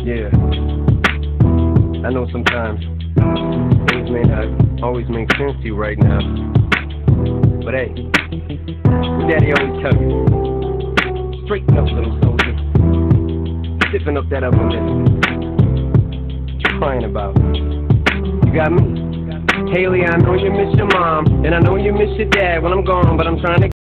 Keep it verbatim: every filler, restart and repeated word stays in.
Yeah, I know sometimes things may not always make sense to you right now, but hey, your daddy always tell you, straighten up, little soldier, stiffen up that upper lip. What you crying about? You got me. Haley, I know you miss your mom, and I know you miss your dad when I'm gone, but I'm trying to